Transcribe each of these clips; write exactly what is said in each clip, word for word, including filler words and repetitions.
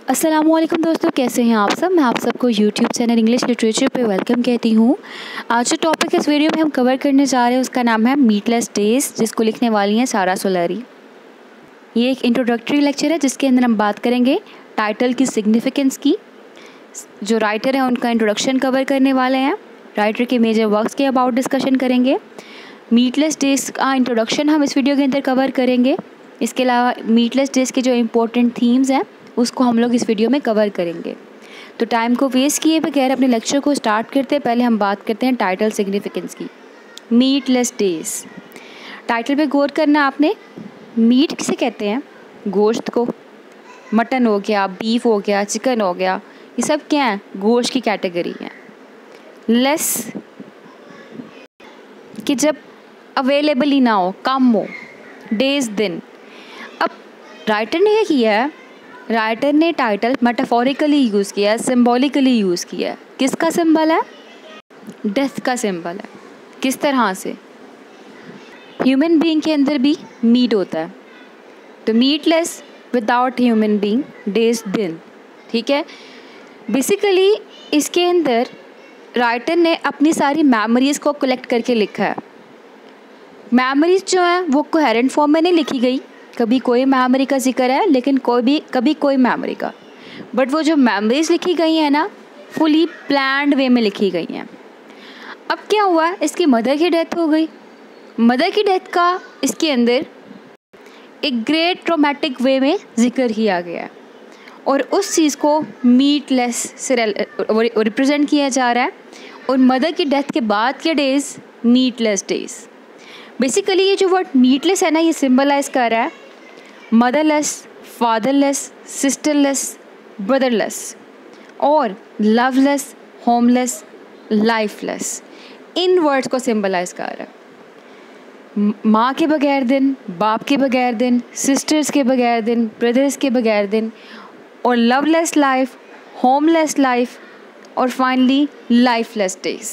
अस्सलामुअलैकुम दोस्तों, कैसे हैं आप सब। मैं आप सबको यूट्यूब चैनल इंग्लिश लिटरेचर पे वेलकम कहती हूँ। आज जो टॉपिक इस वीडियो में हम कवर करने जा रहे हैं उसका नाम है मीटलेस डेज, जिसको लिखने वाली हैं सारा सोलरी। ये एक इंट्रोडक्टरी लेक्चर है जिसके अंदर हम बात करेंगे टाइटल की सिग्निफिकेंस की। जो राइटर हैं उनका इंट्रोडक्शन कवर करने वाले हैं, राइटर के मेजर वर्क्स के अबाउट डिस्कशन करेंगे। मीटलेस डेज का इंट्रोडक्शन हम इस वीडियो के अंदर कवर करेंगे। इसके अलावा मीटलेस डेज के जो इम्पोर्टेंट थीम्स हैं उसको हम लोग इस वीडियो में कवर करेंगे। तो टाइम को वेस्ट किए बगैर अपने लेक्चर को स्टार्ट करते हैं। पहले हम बात करते हैं टाइटल सिग्निफिकेंस की। मीटलेस डेज, टाइटल पे गौर करना आपने। मीट किसे कहते हैं? गोश्त को। मटन हो गया, बीफ हो गया, चिकन हो गया, ये सब क्या है? गोश्त की कैटेगरी है। लेस कि जब अवेलेबल ही ना हो, कम हो। डेज, दिन। अब राइटर ने क्या किया है, राइटर ने टाइटल मेटाफोरिकली यूज़ किया है, सिम्बॉलिकली यूज़ किया है। किसका सिंबल है? डेथ का सिंबल है। किस तरह से? ह्यूमन बीइंग के अंदर भी मीट होता है, तो meatless without human being, days, दिन। ठीक है। बेसिकली इसके अंदर राइटर ने अपनी सारी मेमोरीज़ को कलेक्ट करके लिखा है। मेमोरीज़ जो हैं वो कोहेरेंट फॉर्म में नहीं लिखी गई, कभी कोई मेमोरी का जिक्र है लेकिन कोई भी कभी कोई मेमोरी का, बट वो जो मेमोरीज लिखी गई हैं ना, फुली प्लान्ड वे में लिखी गई हैं। अब क्या हुआ, इसकी मदर की डेथ हो गई। मदर की डेथ का इसके अंदर एक ग्रेट ट्रॉमेटिक वे में जिक्र किया गया है और उस चीज़ को मीटलेस से रिप्रेजेंट किया जा रहा है। और मदर की डेथ के बाद के डेज मीटलेस डेज। बेसिकली ये जो वर्ड मीटलेस है ना, ये सिंबलाइज कर रहा है मदरलेस, फादरलेस, सिस्टरलेस, ब्रदरलेस और लवलेस, होमलेस, लाइफलेस। इन वर्ड्स को सिंबलाइज कर रहा है। माँ के बगैर दिन, बाप के बगैर दिन, सिस्टर्स के बगैर दिन, ब्रदर्स के बगैर दिन, और लवलेस लाइफ, होमलेस लाइफ, और फाइनली लाइफलेस डेज।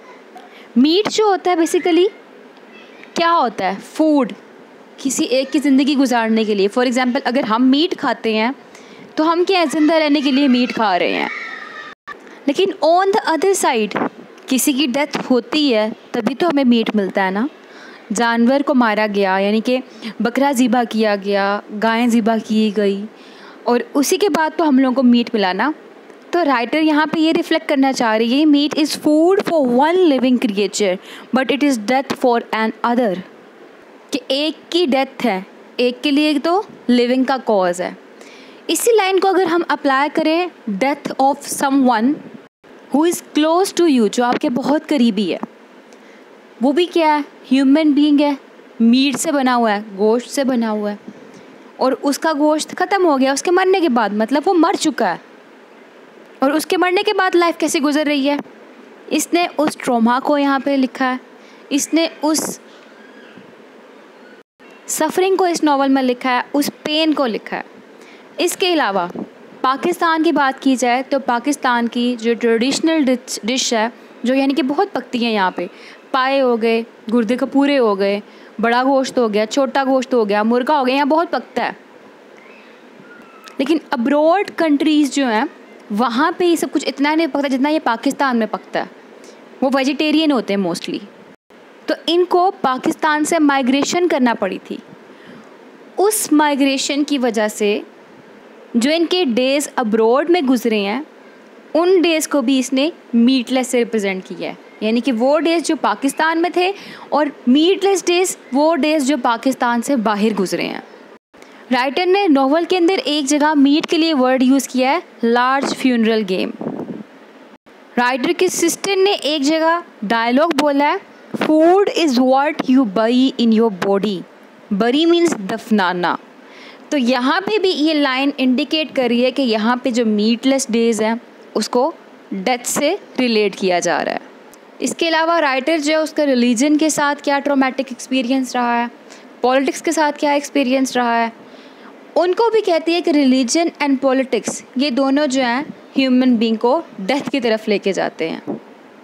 मीट जो होता है बेसिकली क्या होता है? फूड, किसी एक की ज़िंदगी गुजारने के लिए। फॉर एग्ज़ाम्पल अगर हम मीट खाते हैं तो हम क्या, ज़िंदा रहने के लिए मीट खा रहे हैं। लेकिन ऑन द अदर साइड किसी की डेथ होती है तभी तो हमें मीट मिलता है ना। जानवर को मारा गया, यानी कि बकरा ज़िबा किया गया, गाय ज़िबा की गई, और उसी के बाद तो हम लोगों को मीट मिला ना। तो राइटर यहाँ पे ये रिफ्लेक्ट करना चाह रही है, meat is food for one living creature but it is death for another. कि एक की डेथ है, एक के लिए तो लिविंग का कॉज है। इसी लाइन को अगर हम अप्लाई करें death of someone who is close to you, जो आपके बहुत करीबी है, वो भी क्या है? ह्यूमन बीइंग है, मीट से बना हुआ है, गोश्त से बना हुआ है, और उसका गोश्त ख़त्म हो गया उसके मरने के बाद, मतलब वो मर चुका है। और उसके मरने के बाद लाइफ कैसे गुजर रही है, इसने उस ट्रॉमा को यहाँ पे लिखा है, इसने उस सफरिंग को इस नावल में लिखा है, उस पेन को लिखा है। इसके अलावा पाकिस्तान की बात की जाए तो पाकिस्तान की जो ट्रेडिशनल डिश डिश है, जो यानी कि बहुत पकती है यहाँ पे, पाए हो गए, गुर्दे कपूरे हो गए, बड़ा गोश्त हो गया, छोटा गोश्त हो गया, मुर्गा हो गया, यहाँ बहुत पकता है। लेकिन अब्रॉड कंट्रीज़ जो हैं वहाँ पे ये सब कुछ इतना नहीं पकता जितना ये पाकिस्तान में पकता है। वो वेजिटेरियन होते हैं मोस्टली, तो इनको पाकिस्तान से माइग्रेशन करना पड़ी थी। उस माइग्रेशन की वजह से जो इनके डेज़ अब्रॉड में गुजरे हैं, उन डेज़ को भी इसने मीटलेस से रिप्रेजेंट किया है। यानी कि वो डेज़ जो पाकिस्तान में थे और मीटलेस डेज़ वो डेज़ जो पाकिस्तान से बाहर गुजरे हैं। राइटर ने नॉवल के अंदर एक जगह मीट के लिए वर्ड यूज़ किया है, लार्ज फ्यूनरल गेम। राइटर की सिस्टर ने एक जगह डायलॉग बोला है, food is what you bury in your body. Bury means दफनाना। तो यहाँ पे भी ये लाइन इंडिकेट कर रही है कि यहाँ पे जो मीटलेस डेज़ हैं उसको डेथ से रिलेट किया जा रहा है। इसके अलावा राइटर जो है उसका रिलीजन के साथ क्या ट्रॉमेटिक एक्सपीरियंस रहा है, पॉलिटिक्स के साथ क्या एक्सपीरियंस रहा है, उनको भी कहती है कि रिलीजन एंड पॉलिटिक्स ये दोनों जो हैं ह्यूमन बीइंग को डेथ की तरफ लेके जाते हैं।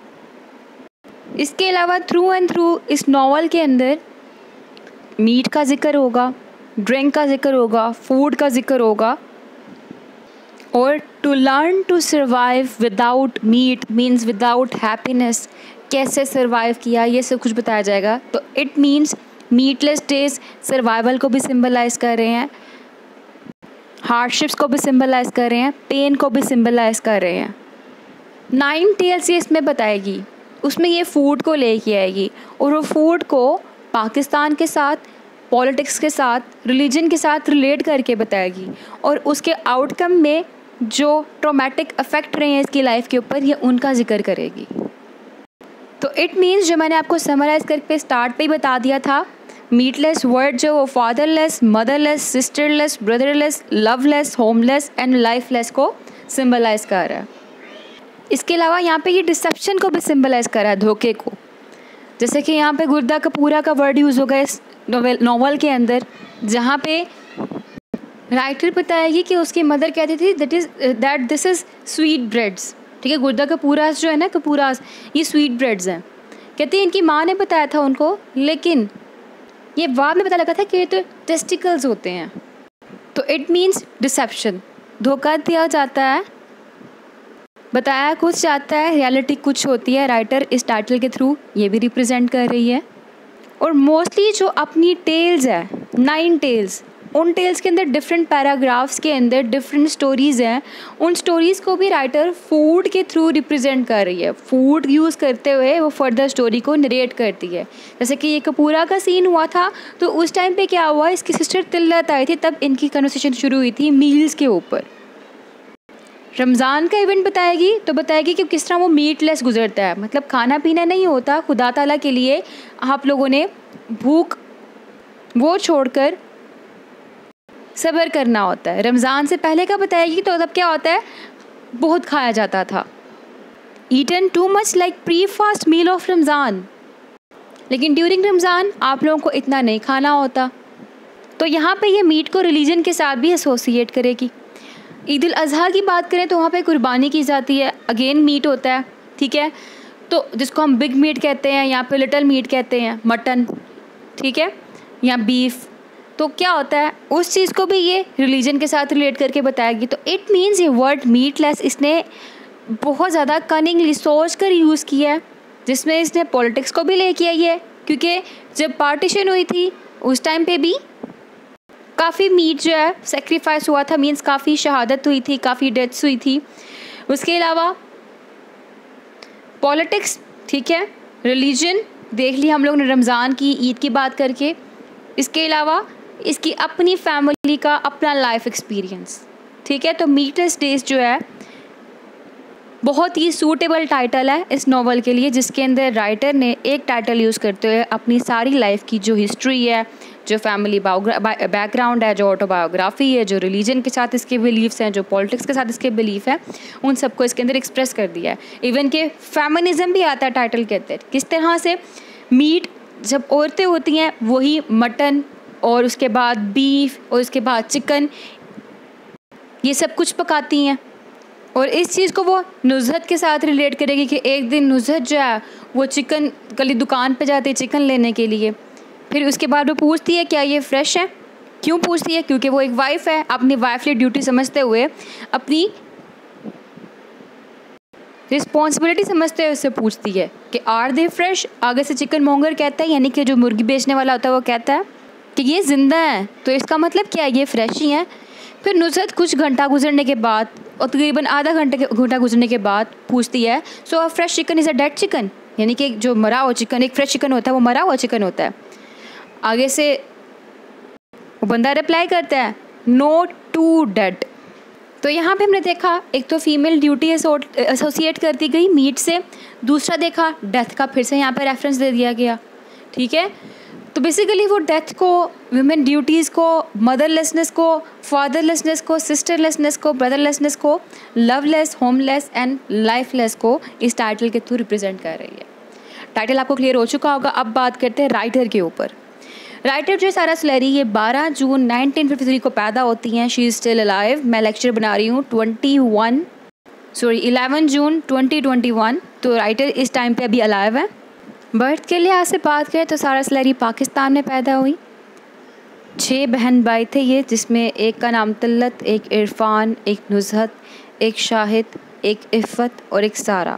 इसके अलावा थ्रू एंड थ्रू इस नावल के अंदर मीट का जिक्र होगा, ड्रिंक का जिक्र होगा, फूड का जिक्र होगा, और to learn to survive without meat means without happiness, कैसे सर्वाइव किया ये सब कुछ बताया जाएगा। तो it means meatless days survival को भी सिंबलाइज कर रहे हैं, हार्डशिप्स को भी सिंबलाइज कर रहे हैं, पेन को भी सिंबलाइज कर रहे हैं। नाइन टेल्स ये इसमें बताएगी, उसमें ये फूड को लेके आएगी और वो फूड को पाकिस्तान के साथ, पॉलिटिक्स के साथ, रिलीजन के साथ रिलेट करके बताएगी और उसके आउटकम में जो ट्रॉमेटिक इफ़ेक्ट रहे हैं इसकी लाइफ के ऊपर, ये उनका जिक्र करेगी। तो इट मीन्स जो मैंने आपको समराइज़ करके स्टार्ट पे ही बता दिया था, मीटलेस वर्ड जो वो fatherless, motherless, sisterless, brotherless, loveless, homeless and lifeless को सिंबलाइज कर रहा है। इसके अलावा यहाँ पे ये डिसेप्शन को भी सिंबलाइज कर रहा है, धोखे को। जैसे कि यहाँ पे गुर्दा कपूरा का वर्ड यूज़ होगा इस नोवेल नॉवल के अंदर, जहाँ पे राइटर बताएगी कि उसकी मदर कहती थी that is that this is sweet breads. ठीक है, गुर्दा कपूरास जो है ना, कपूरास, ये स्वीट ब्रेड्स हैं। कहती है इनकी माँ ने बताया था उनको, लेकिन ये बाद में पता लगा था कि ये तो टेस्टिकल्स होते हैं। तो इट मीन्स डिसेप्शन, धोखा दिया जाता है, बताया कुछ जाता है, रियलिटी कुछ होती है। राइटर इस टाइटल के थ्रू ये भी रिप्रेजेंट कर रही है। और मोस्टली जो अपनी टेल्स है, नाइन टेल्स, उन टेल्स के अंदर डिफरेंट पैराग्राफ्स के अंदर डिफरेंट स्टोरीज़ हैं। उन स्टोरीज़ को भी राइटर फूड के थ्रू रिप्रेजेंट कर रही है। फूड यूज़ करते हुए वो फर्दर स्टोरी को नरेट करती है। जैसे कि ये कपूरा का सीन हुआ था, तो उस टाइम पे क्या हुआ, इसकी सिस्टर तिल्लत आई थी, तब इनकी कन्वर्सेशन शुरू हुई थी मील्स के ऊपर। रमज़ान का इवेंट बताएगी तो बताएगी कि किस तरह वो मीटलेस गुजरता है, मतलब खाना पीना नहीं होता, खुदा ताला के लिए आप लोगों ने भूख वो छोड़कर सब्र करना होता है। रमज़ान से पहले का बताएगी तो तब क्या होता है, बहुत खाया जाता था, eaten too much like pre fast meal of Ramzan, लेकिन ड्यूरिंग रमज़ान आप लोगों को इतना नहीं खाना होता। तो यहाँ पे ये मीट को रिलीजन के साथ भी एसोसिएट करेगी। ईद उल अज़हा की बात करें तो वहाँ पे कुर्बानी की जाती है, अगेन मीट होता है। ठीक है, तो जिसको हम बिग मीट कहते हैं, यहाँ पे लिटिल मीट कहते हैं, मटन, ठीक है, या बीफ। तो क्या होता है, उस चीज़ को भी ये रिलीजन के साथ रिलेट करके बताएगी। तो इट मीन्स ये वर्ड मीटलेस इसने बहुत ज़्यादा कनिंगली सोच कर यूज़ किया है, जिसमें इसने पॉलिटिक्स को भी लेके आई है, क्योंकि जब पार्टीशन हुई थी उस टाइम पे भी काफ़ी मीट जो है सेक्रीफाइस हुआ था, मीन्स काफ़ी शहादत हुई थी, काफ़ी डेथ्स हुई थी। उसके अलावा पॉलिटिक्स, ठीक है, रिलीजन देख ली हम लोग ने रमज़ान की, ईद की बात करके। इसके अलावा इसकी अपनी फैमिली का अपना लाइफ एक्सपीरियंस। ठीक है, तो मीटलेस डेज जो है बहुत ही सूटेबल टाइटल है इस नॉवल के लिए, जिसके अंदर राइटर ने एक टाइटल यूज़ करते हुए अपनी सारी लाइफ की जो हिस्ट्री है, जो फैमिली बैकग्राउंड है, जो ऑटोबायोग्राफी है, जो रिलीजन के साथ इसके बिलीफ्स हैं, जो पॉलिटिक्स के साथ इसके बिलीफ है, उन सबको इसके अंदर एक्सप्रेस कर दिया है। इवन के फेमिनिज्म भी आता है टाइटल के अंदर, किस तरह से मीट जब औरतें होती हैं वही मटन और उसके बाद बीफ और उसके बाद चिकन ये सब कुछ पकाती हैं, और इस चीज़ को वो नुज़हत के साथ रिलेट करेगी कि एक दिन नुज़हत जो है वो चिकन कली दुकान पे जाती है चिकन लेने के लिए, फिर उसके बाद वो पूछती है क्या ये फ़्रेश है। क्यों पूछती है, क्योंकि वो एक वाइफ़ है, अपनी वाइफली ड्यूटी समझते हुए, अपनी रिस्पॉन्सिबिलिटी समझते हुए उससे पूछती है कि आर दे फ्रेश। आगे से चिकन मोंगर कहता है, यानी कि जो मुर्गी बेचने वाला होता है, वो कहता है कि ये ज़िंदा है, तो इसका मतलब क्या है, ये फ्रेश ही है। फिर नुज़हत कुछ घंटा गुजरने के बाद और तकरीबन आधा घंटे के घंटा गुजरने के बाद पूछती है, so a fresh chicken is a dead chicken, यानी कि जो मरा हुआ चिकन, एक फ्रेश चिकन होता है वो मरा हुआ चिकन होता है। आगे से वो बंदा रिप्लाई करता है नो टू डेड। तो यहाँ पे हमने देखा एक तो फीमेल ड्यूटी एसोसिएट करती गई मीट से, दूसरा देखा डेथ का फिर से यहाँ पे रेफरेंस दे दिया गया। ठीक है, तो बेसिकली वो डेथ को, वुमेन ड्यूटीज़ को, मदरलेसनेस को, फादरलेसनेस को, सिस्टरलेसनेस को, ब्रदरलेसनेस को, लवलेस, होमलेस एंड लाइफलेस को इस टाइटल के थ्रू रिप्रेजेंट कर रही है। टाइटल आपको क्लियर हो चुका होगा। अब बात करते हैं राइटर के ऊपर। राइटर जो सारा स्लेरी, ये बारह जून नाइनटीन फिफ्टी थ्री को पैदा होती हैं। She is still alive. मैं लेक्चर बना रही हूँ twenty one sorry eleven June twenty twenty one, तो राइटर इस टाइम पे अभी अलाइव है। बर्थ के लिहाज से बात करें तो सारा स्लेरी पाकिस्तान में पैदा हुई। छः बहन भाई थे ये, जिसमें एक का नाम तिल्लत, एक इरफान, एक नुज़हत, एक शाहिद, एक इफ़्फ़त और एक सारा।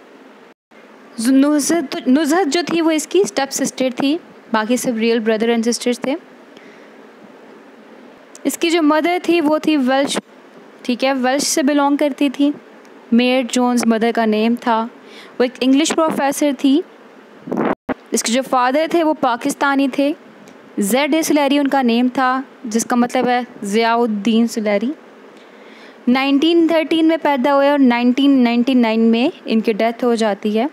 नुज़हत नुज़हत जो थी वो इसकी स्टेप सिस्टर थी, बाकी सब रियल ब्रदर एंड सिस्टर्स थे। इसकी जो मदर थी वो थी वेल्श, ठीक है, वेल्श से बिलोंग करती थी। मेयर जोन्स मदर का नेम था। वो एक इंग्लिश प्रोफेसर थी। इसके जो फादर थे वो पाकिस्तानी थे। जेड ए सुलैरी उनका नेम था, जिसका मतलब है ज़ियाउद्दीन सुलैरी। नाइनटीन थर्टीन में पैदा हुए और नाइनटीन नाइंटी नाइन में इनकी डेथ हो जाती है।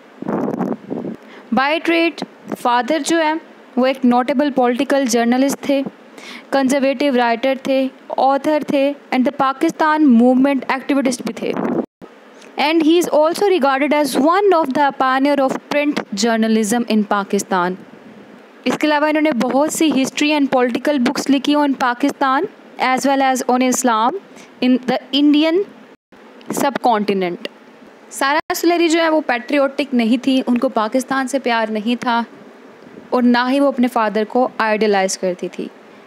बाय ट्रेड फादर जो है वो एक नोटेबल पॉलिटिकल जर्नलिस्ट थे, कंजर्वेटिव राइटर थे, ऑथर थे and the Pakistan movement activist भी थे। And he is also regarded as one of the pioneer of print journalism in Pakistan. इसके अलावा इन्होंने बहुत सी हिस्ट्री एंड पॉलिटिकल बुक्स लिखी on Pakistan as well as on Islam in the Indian subcontinent. Sara Suleri जो है वो पैट्रियोटिक नहीं थी, उनको पाकिस्तान से प्यार नहीं था और ना ही वो अपने फादर को आइडलाइज करती थी।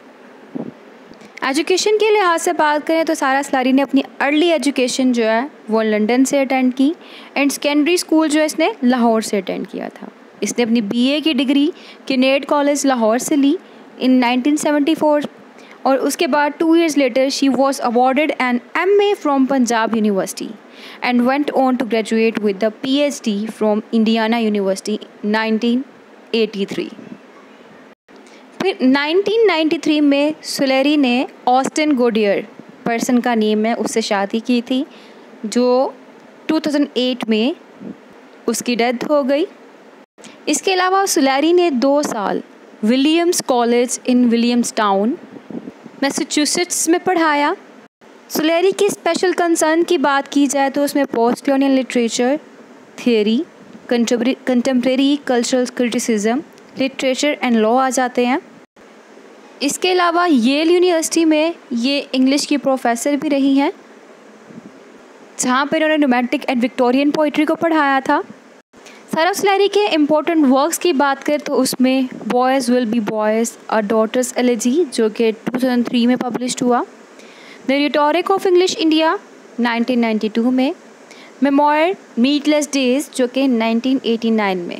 एजुकेशन के लिहाज से बात करें तो सारा सुलैरी ने अपनी अर्ली एजुकेशन जो है वो लंदन से अटेंड की एंड सेकेंडरी स्कूल जो है इसने लाहौर से अटेंड किया था। इसने अपनी बीए की डिग्री किनेड कॉलेज लाहौर से ली इन नाइनटीन सेवेंटी फोर और उसके बाद two years later she was awarded an MA from Punjab university and went on to graduate with the PhD from Indiana university nineteen eighty three. फिर nineteen ninety three में सुलैरी ने Austin Goodyear, person का name है, उससे शादी की थी, जो टू थाउज़ेंड एट में उसकी डेथ हो गई। इसके अलावा सुलैरी ने दो साल Williams college in Williamstown Massachusetts में पढ़ाया। सुलैरी की स्पेशल कंसर्न की बात की जाए तो उसमें post colonial literature, theory, contemporary cultural criticism, literature and law आ जाते हैं। इसके अलावा येल यूनिवर्सिटी में ये इंग्लिश की प्रोफेसर भी रही हैं, जहाँ पर उन्होंने रोमांटिक एंड विक्टोरियन पोइट्री को पढ़ाया था। सारा सुलैरी के इम्पोर्टेंट वर्क्स की बात करें तो उसमें boys will be boys a daughter's elegy जो कि टू थाउज़ेंड थ्री में पब्लिश्ड हुआ, the rhetoric of English India nineteen ninety two में, मेमोयर मीटलेस डेज जो कि नाइनटीन एटी नाइन में,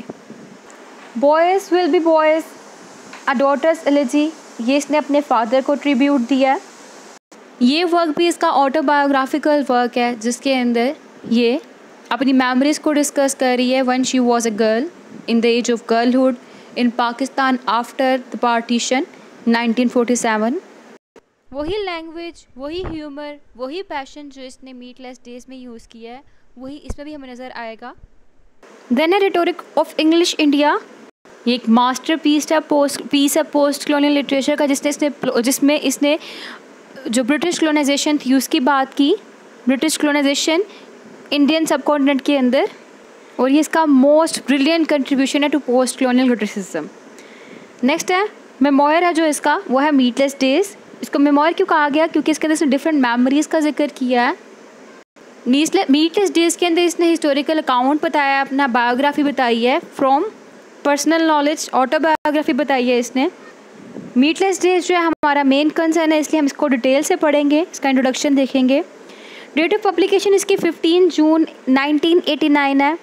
boys will be boys a daughter's elegy ये इसने अपने फादर को ट्रिब्यूट दिया। ये वर्क भी इसका ऑटोबायोग्राफिकल वर्क है, जिसके अंदर ये अपनी मेमोरीज़ को डिस्कस कर रही है when she was a girl in the age of girlhood in Pakistan after the partition nineteen forty seven. वही लैंग्वेज, वही ह्यूमर, वही पैशन जो इसने मीटलेस डेज में यूज़ किया है वही इसमें भी हमें नज़र आएगा। देन है रिटोरिक ऑफ इंग्लिश इंडिया, ये एक मास्टर पीस है पोस्ट पीस है पोस्ट कॉलोनियल लिटरेचर का, जिसने इसने जिसमें इसने जो ब्रिटिश कॉलोनाइजेशन थी उसकी बात की, British colonisation Indian subcontinent के अंदर, और ये इसका मोस्ट ब्रिलियंट कंट्रीब्यूशन है to post colonial criticism. Next है मेमोयर है जो इसका, वो है मीटलेस डेज। इसको मेमोयर क्यों कहा गया? क्योंकि इसके अंदर इसने डिफरेंट मेमोरीज़ का जिक्र किया है। मीटलेस डेज के अंदर इसने हिस्टोरिकल अकाउंट बताया, अपना बायोग्राफी बताई है, फ्रॉम पर्सनल नॉलेज ऑटोबायोग्राफी बताई है इसने। मीटलेस डेज जो है हमारा मेन कंसर्न है, इसलिए हम इसको डिटेल से पढ़ेंगे, इसका इंट्रोडक्शन देखेंगे। डेट ऑफ पब्लिकेशन इसकी fifteen June nineteen eighty nine है।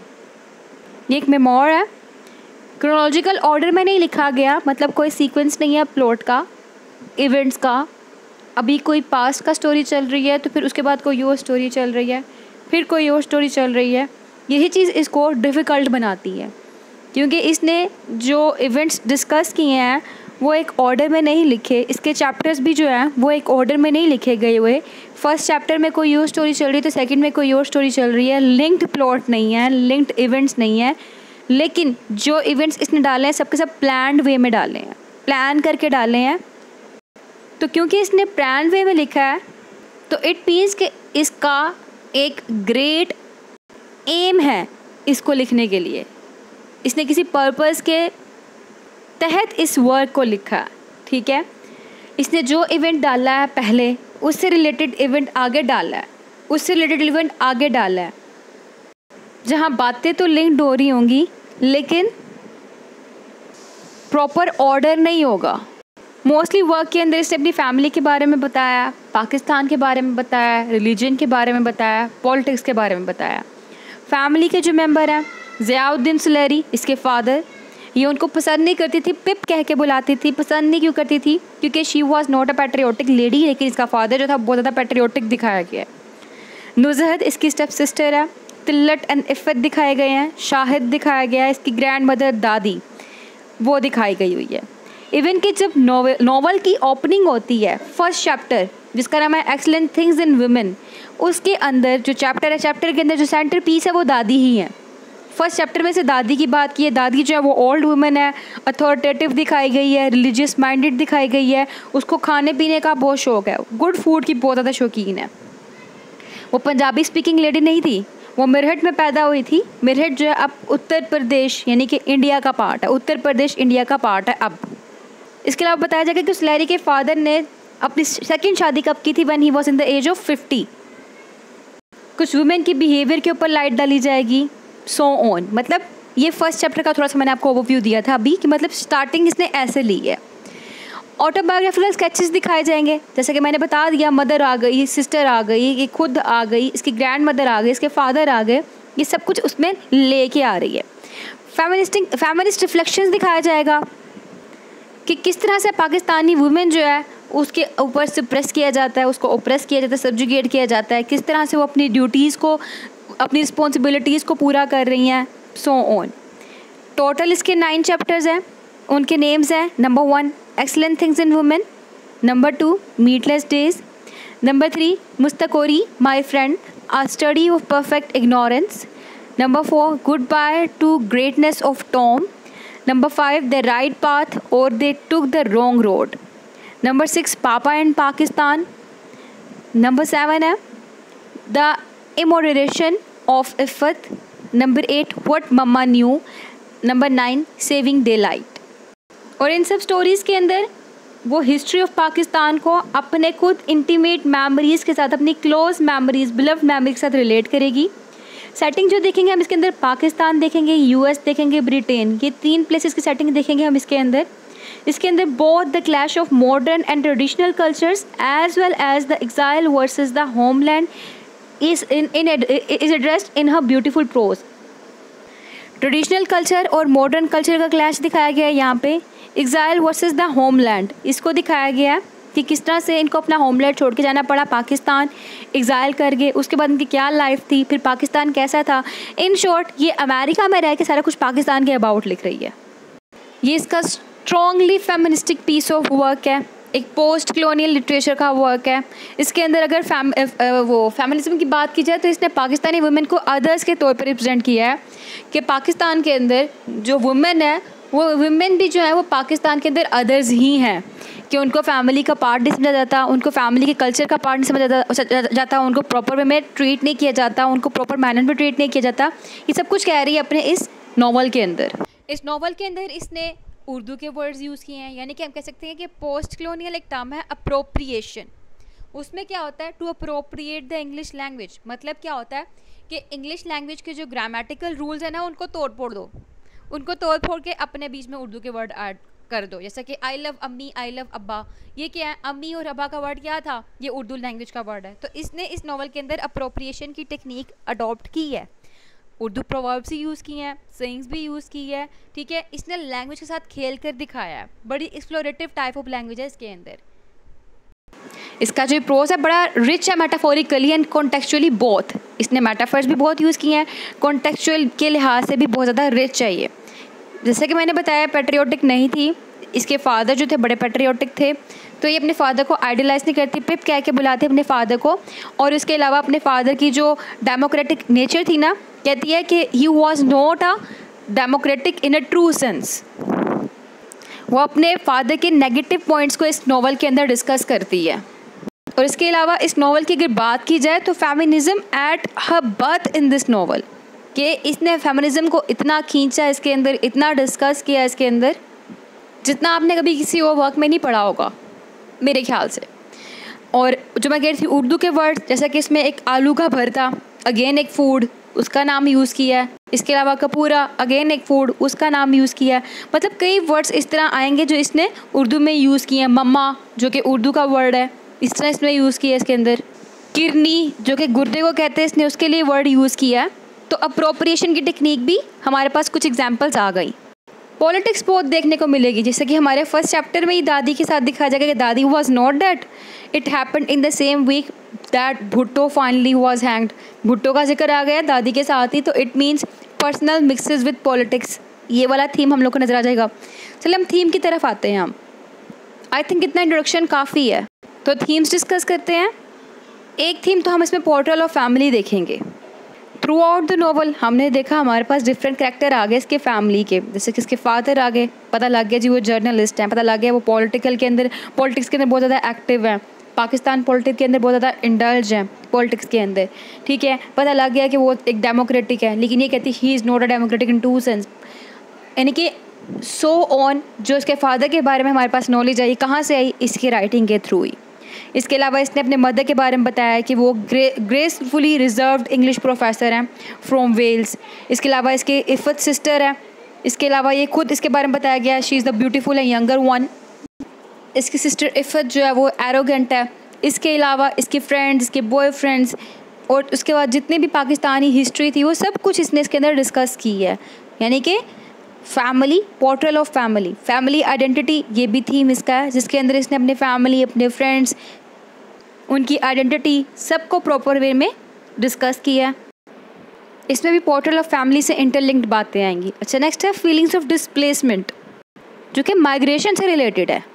ये एक मेमोर है, क्रोनोलॉजिकल ऑर्डर में नहीं लिखा गया, मतलब कोई सीक्वेंस नहीं है प्लॉट का, इवेंट्स का। अभी कोई पास्ट का स्टोरी चल रही है तो फिर उसके बाद कोई और स्टोरी चल रही है, फिर कोई और स्टोरी चल रही है। यही चीज़ इसको डिफ़िकल्ट बनाती है, क्योंकि इसने जो इवेंट्स डिस्कस किए हैं वो एक ऑर्डर में नहीं लिखे। इसके चैप्टर्स भी जो हैं वो एक ऑर्डर में नहीं लिखे गए हुए। फर्स्ट चैप्टर में कोई और स्टोरी चल रही है तो सेकंड में कोई और स्टोरी चल रही है। लिंक्ड प्लॉट नहीं है, लिंक्ड इवेंट्स नहीं है, लेकिन जो इवेंट्स इसने डाले हैं सबके सब प्लान्ड वे में डाले हैं, प्लान करके डाले हैं। तो क्योंकि इसने प्लान वे में लिखा है तो इट मीन्स कि इसका एक ग्रेट एम है इसको लिखने के लिए। इसने किसी पर्पस के तहत इस वर्क को लिखा, ठीक है। इसने जो इवेंट डाला है पहले उससे रिलेटेड इवेंट आगे डाला है, उससे रिलेटेड इवेंट आगे डाला है, जहाँ बातें तो लिंक्ड हो रही होंगी लेकिन प्रॉपर ऑर्डर नहीं होगा। मोस्टली वर्क के अंदर इसने अपनी फैमिली के बारे में बताया, पाकिस्तान के बारे में बताया, रिलीजन के बारे में बताया, पॉलिटिक्स के बारे में बताया। फैमिली के जो मेंबर हैं, ज़ियाउद्दीन सुलेरी इसके फादर, ये उनको पसंद नहीं करती थी, पिप कह के बुलाती थी। पसंद नहीं क्यों करती थी? क्योंकि she was not a patriotic lady, लेकिन इसका फादर जो था बहुत ज़्यादा पैट्रियोटिक दिखाया गया है। नुज़हत इसकी स्टेप सिस्टर है। तिल्लत एंड इफ़त दिखाए गए हैं। शाहिद दिखाया गया है, इसकी ग्रैंड मदर दादी वो दिखाई गई हुई है। इवन कि जब नॉवल नॉवल की ओपनिंग होती है, फर्स्ट चैप्टर जिसका नाम है एक्सलेंट थिंग्स इन वुमेन, उसके अंदर जो चैप्टर है, चैप्टर के अंदर जो सेंटर पीस है वो दादी ही है। फर्स्ट चैप्टर में से दादी की बात की है। दादी जो है वो ओल्ड वुमेन है, अथॉरिटेटिव दिखाई गई है, रिलीजियस माइंडेड दिखाई गई है, उसको खाने पीने का बहुत शौक़ है, गुड फूड की बहुत ज़्यादा शौकीन है। वो पंजाबी स्पीकिंग लेडी नहीं थी, वो मेरठ में पैदा हुई थी। मेरठ जो है अब उत्तर प्रदेश यानी कि इंडिया का पार्ट है, उत्तर प्रदेश इंडिया का पार्ट है अब। इसके अलावा बताया जाएगा कि सुलेरी के फादर ने अपनी सेकंड शादी कब की थी? When he was in the age of fifty. कुछ वुमेन की बिहेवियर के ऊपर लाइट डाली जाएगी, सो ऑन। मतलब ये फर्स्ट चैप्टर का थोड़ा सा मैंने आपको ओवरव्यू दिया था अभी कि मतलब स्टार्टिंग इसने ऐसे ली है। ऑटोबायोग्राफिकल स्केचेस दिखाए जाएंगे, जैसे कि मैंने बता दिया, मदर आ गई, सिस्टर आ गई, ये खुद आ गई, इसकी ग्रैंड मदर आ गई, इसके फादर आ गए, ये सब कुछ उसमें लेके आ रही है। फेमिनिस्टिक फेमिनिस्ट रिफ्लेक्शंस दिखाया जाएगा कि किस तरह से पाकिस्तानी वुमेन जो है उसके ऊपर सप्रेस किया जाता है, उसको ओप्रेस किया जाता है, सब्जुगेट किया जाता है, किस तरह से वो अपनी ड्यूटीज़ को, अपनी रिस्पॉन्सिबिलिटीज़ को पूरा कर रही हैं, सो ऑन। टोटल इसके नाइन चैप्टर्स हैं, उनके नेम्स हैं। Number one, excellent things in women. Number two, meatless days. Number three, Mustakori my friend, a study of perfect ignorance. Number four, good bye to greatness of Tom. Number five, the right path or they took the wrong road. Number six, Papa and Pakistan. Number seven है the immoderation of Iffat. Number eight, what Mama knew. Number nine, saving daylight. और इन सब stories के अंदर वो history of Pakistan को अपने खुद intimate memories के साथ, अपनी क्लोज मेमोरीज़, बिलव्ड मेमोरीज़ के साथ रिलेट करेगी। सेटिंग जो देखेंगे हम इसके अंदर, पाकिस्तान देखेंगे, यूएस देखेंगे, ब्रिटेन, ये तीन प्लेसेस की सेटिंग देखेंगे हम इसके अंदर। इसके अंदर both the clash of modern and traditional cultures as well as the exile versus the homeland is in in is addressed in her beautiful prose. Traditional culture और मॉडर्न कल्चर का clash दिखाया गया है यहाँ पे। एग्जाइल वर्सेस द होमलैंड, इसको दिखाया गया है कि किस तरह से इनको अपना होमलैंड छोड़ के जाना पड़ा, पाकिस्तान एग्जाइल कर गए, उसके बाद इनकी क्या लाइफ थी, फिर पाकिस्तान कैसा था। इन शॉर्ट ये अमेरिका में रह के सारा कुछ पाकिस्तान के अबाउट लिख रही है। ये इसका strongly feministic piece of work है, एक पोस्ट कलोनियल लिटरेचर का वर्क है। इसके अंदर अगर फैम वो फेमिनिज्म की बात की जाए तो इसने पाकिस्तानी वुमेन को अदर्स के तौर पर रिप्रेजेंट किया है कि पाकिस्तान के अंदर जो वुमेन है वो वुमेन भी जो है वो पाकिस्तान के अंदर अदर्स ही हैं, कि उनको फैमिली का पार्ट नहीं समझा जाता, उनको फैमिली के कल्चर का पार्ट नहीं समझा जाता, उनको प्रॉपर वे में ट्रीट नहीं किया जाता, उनको प्रॉपर मैनर में ट्रीट नहीं किया जाता। ये सब कुछ कह रही है अपने इस नावल के अंदर। इस नावल के अंदर इसने उर्दू के वर्ड्स यूज़ किए हैं, यानी कि हम कह सकते हैं कि पोस्ट कलोनियल एक टर्म है अप्रोप्रिएशन। उसमें क्या होता है, to appropriate the English language. मतलब क्या होता है कि इंग्लिश लैंग्वेज के जो ग्रामेटिकल रूल्स हैं ना उनको तोड़ फोड़ दो, उनको तोड़ फोड़ के अपने बीच में उर्दू के वर्ड ऐड कर दो। जैसे कि आई लव अम्मी, आई लव अब्बा, ये क्या है, अम्मी और अब्बा का वर्ड क्या था, ये उर्दू लैंग्वेज का वर्ड है। तो इसने इस नावल के अंदर अप्रोप्रिएशन की टेक्निक अडॉप्ट की है, उर्दू प्रोवर्ब्स भी यूज़ की हैं, सेइंग्स भी यूज़ की है, ठीक है। इसने लैंग्वेज के साथ खेल कर दिखाया है, बड़ी एक्सप्लोरेटिव टाइप ऑफ लैंग्वेज है इसके अंदर। इसका जो प्रोज है बड़ा रिच है मेटाफोरिकली एंड कॉन्टेक्चुअली बोथ। इसने मेटाफर्स भी बहुत यूज़ किए हैं, कॉन्टेक्चुअल के लिहाज से भी बहुत ज़्यादा रिच है ये। जैसे कि मैंने बताया पैट्रियोटिक नहीं थी, इसके फादर जो थे बड़े पैट्रियोटिक थे, तो ये अपने फादर को आइडियलाइज नहीं करती, पिप कह के बुलाते अपने फादर को। और इसके अलावा अपने फादर की जो डेमोक्रेटिक नेचर थी ना, कहती है कि he was not a democratic in a true sense. वो अपने फादर के नेगेटिव पॉइंट्स को इस नावल के अंदर डिस्कस करती है। और इसके अलावा इस नावल की अगर बात की जाए तो feminism at her birth in this novel, कि इसने फेमिनिज्म को इतना खींचा इसके अंदर, इतना डिस्कस किया इसके अंदर, जितना आपने कभी किसी और वर्क में नहीं पढ़ा होगा मेरे ख्याल से। और जो मैं कह रही थी उर्दू के वर्ड, जैसा कि इसमें एक आलू का भरता, अगेन एक फूड, उसका नाम यूज़ किया है। इसके अलावा कपूरा अगेन एक फूड, उसका नाम यूज़ किया है। मतलब कई वर्ड्स इस तरह आएंगे जो इसने उर्दू में यूज़ किए हैं। मम्मा जो कि उर्दू का वर्ड है, इस तरह इसने यूज़ किया है इसके अंदर। किरनी जो कि गुर्दे को कहते हैं, इसने उसके लिए वर्ड यूज़ किया है। तो अप्रोप्रिएशन की टेक्निक भी हमारे पास कुछ एग्जाम्पल्स आ गई। पॉलिटिक्स बहुत देखने को मिलेगी, जैसे कि हमारे फर्स्ट चैप्टर में ही दादी के साथ दिखाया जाएगा कि दादी was not that, it happened in the same week that Bhutto finally was hanged. Bhutto का जिक्र आ गया दादी के साथ ही, तो it means personal mixes with politics, ये वाला थीम हम लोग को नजर आ जाएगा। चलिए हम थीम की तरफ आते हैं। हम आई थिंक इतना इंट्रोडक्शन काफ़ी है, तो थीम्स डिस्कस करते हैं। एक थीम तो हम इसमें पोर्ट्रेट ऑफ फैमिली देखेंगे। थ्रू आउट द नोवेल हमने देखा हमारे पास डिफरेंट कैरेक्टर आ गए इसके फैमिली के, जैसे कि इसके फादर आ गए, पता लग गया जी वो जर्नलिस्ट हैं, पता लग गया वो पॉलिटिकल के अंदर पॉलिटिक्स के अंदर बहुत ज़्यादा एक्टिव हैं, पाकिस्तान पॉलिटिक्स के अंदर बहुत ज़्यादा इंडल्ज हैं पॉलिटिक्स के अंदर, ठीक है। पता लग गया कि वो एक डेमोक्रेटिक है, लेकिन ये कहती he is not a democratic in true sense, यानी कि सो ऑन। जो इसके फादर के बारे में हमारे पास नॉलेज आई, कहाँ से आई? इसकी राइटिंग के थ्रू ही। इसके अलावा इसने अपने मदर के बारे में बताया कि वो grey gracefully reserved English professor हैं फ्रॉम वेल्स। इसके अलावा इसके इफ़त सिस्टर है। इसके अलावा ये खुद इसके बारे में बताया गया she is the beautiful and younger one. इसकी सिस्टर इफ़त जो है वो एरोगेंट है। इसके अलावा इसके फ्रेंड्स, इसके बॉयफ्रेंड्स और उसके बाद जितनी भी पाकिस्तानी हिस्ट्री थी वो सब कुछ इसने इसके अंदर डिस्कस की है। यानी कि family, portrait of family, family identity, ये भी थीम इसका है, जिसके अंदर इसने अपने फैमिली, अपने फ्रेंड्स, उनकी आइडेंटिटी सबको प्रॉपर वे में डिस्कस किया है। इसमें भी पोर्ट्रेट ऑफ फैमिली से इंटरलिंक्ड बातें आएंगी। अच्छा, नेक्स्ट है फीलिंग्स ऑफ डिस्प्लेसमेंट, जो कि माइग्रेशन से रिलेटेड है।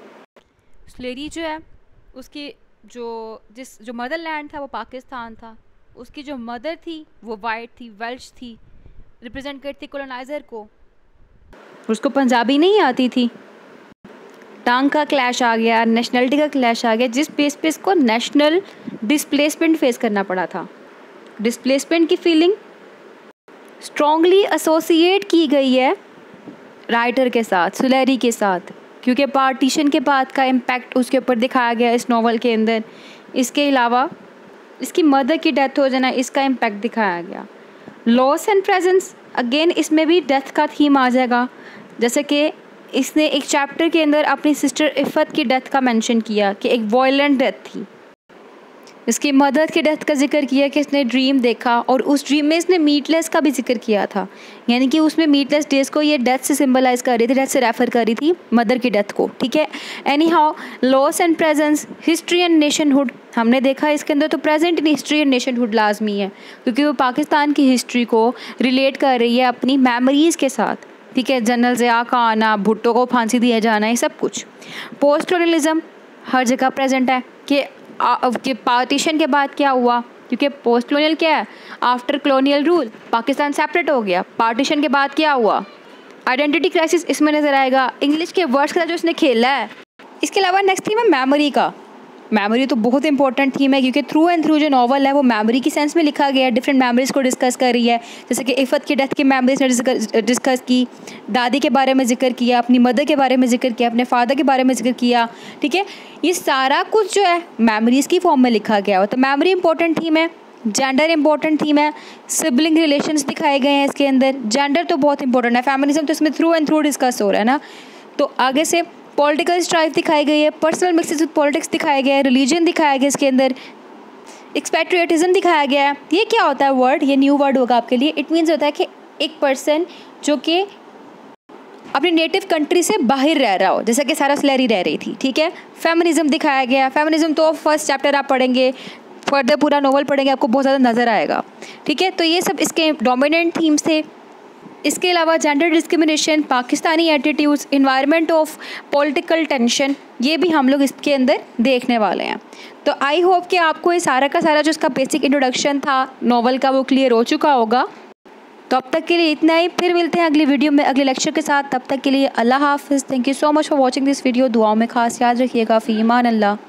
स्लेरी जो है उसकी जो जिस जो मदर लैंड था वो पाकिस्तान था, उसकी जो मदर थी वो वाइट थी, वेल्श थी, रिप्रेजेंट करती कॉलोनाइज़र को, उसको पंजाबी नहीं आती थी। टांग का क्लैश आ गया, नेशनलिटी का क्लैश आ गया, जिस बेस पे इसको नेशनल डिस्प्लेसमेंट फेस करना पड़ा था। डिस्प्लेसमेंट की फीलिंग स्ट्रॉन्गली एसोसिएट की गई है राइटर के साथ, सुलेरी के साथ, क्योंकि पार्टीशन के बाद का इम्पैक्ट उसके ऊपर दिखाया गया इस नॉवल के अंदर। इसके अलावा इसकी मदर की डेथ हो जाना, इसका इम्पैक्ट दिखाया गया। लॉस एंड प्रेजेंस, अगेन इसमें भी डेथ का थीम आ जाएगा, जैसे कि इसने एक चैप्टर के अंदर अपनी सिस्टर इफ़त की डेथ का मेंशन किया कि एक वॉयलेंट डेथ थी। इसकी मदर की डेथ का जिक्र किया कि इसने ड्रीम देखा, और उस ड्रीम में इसने मीटलेस का भी जिक्र किया था, यानी कि उसमें मीटलेस डेज को ये डेथ से सिंबलाइज कर रही थी, डेथ से रेफर कर रही थी मदर की डेथ को, ठीक है। Anyhow, loss and presence, history and nationhood, हमने देखा इसके अंदर तो present in history and nationhood लाजमी है, क्योंकि वो पाकिस्तान की हिस्ट्री को रिलेट कर रही है अपनी मेमोरीज़ के साथ, ठीक है। जनरल ज़िया का आना, भुट्टो को फांसी दिया जाना, ये सब कुछ। पोस्ट कॉलोनियलिज्म हर जगह प्रेजेंट है कि कि पार्टीशन के बाद क्या हुआ, क्योंकि पोस्ट कॉलोनियल क्या है, after colonial rule Pakistan separate हो गया। पार्टीशन के बाद क्या हुआ, आइडेंटिटी क्राइसिस इसमें नज़र आएगा। इंग्लिश के वर्ड्स के साथ जो इसने खेला है। इसके अलावा नेक्स्ट थीम है मेमोरी का। मेमोरी तो बहुत इंपॉर्टेंट थीम है, क्योंकि थ्रू एंड थ्रू जो नॉवल है वो मेमोरी की सेंस में लिखा गया है, डिफरेंट मेमोरीज़ को डिस्कस कर रही है, जैसे कि इफ़त की डेथ की मेमोरीज ने डिस्कस की, दादी के बारे में जिक्र किया, अपनी मदर के बारे में जिक्र किया, अपने फादर के बारे में जिक्र किया, ठीक है। ये सारा कुछ जो है मेमोरीज़ की फॉर्म में लिखा गया हो। तो मेमोरी इंपॉर्टेंट थीम है, जेंडर इंपॉर्टेंट थीम है, सिबलिंग रिलेशंस दिखाए गए हैं इसके अंदर। जेंडर तो बहुत इंपॉर्टेंट है, फेमिनिज्म तो इसमें थ्रू एंड थ्रू डिस्कस हो रहा है ना। तो आगे से पॉलिटिकल स्ट्राइफ दिखाई गई है, पर्सनल मिक्सेस विद पॉलिटिक्स दिखाया गया है, रिलीजन दिखाया गया इसके अंदर, एक्सपैट्रियटिज्म दिखाया गया है। ये क्या होता है वर्ड, ये न्यू वर्ड होगा आपके लिए। इट मीन्स होता है कि एक पर्सन जो कि अपनी नेटिव कंट्री से बाहर रह रहा हो, जैसा कि सारा स्लेरी रह रही थी, ठीक है। फेमिनिज्म दिखाया गया। फेमिनिज्म तो फर्स्ट चैप्टर आप पढ़ेंगे, फर्दर पूरा नोवेल पढ़ेंगे, आपको बहुत ज़्यादा नज़र आएगा, ठीक है। तो ये सब इसके डोमिनेंट थीम्स थे। इसके अलावा gender discrimination, Pakistani attitudes, environment of political tension, ये भी हम लोग इसके अंदर देखने वाले हैं। तो आई होप कि आपको ये सारा का सारा जो इसका बेसिक इंट्रोडक्शन था नॉवल का वो क्लियर हो चुका होगा। तो अब तक के लिए इतना ही, फिर मिलते हैं अगली वीडियो में अगले लेक्चर के साथ। तब तक के लिए अल्लाह हाफिज़। Thank you so much for watching this video. दुआओं में खास याद रखिएगा। फ़ी ईमान अल्लाह।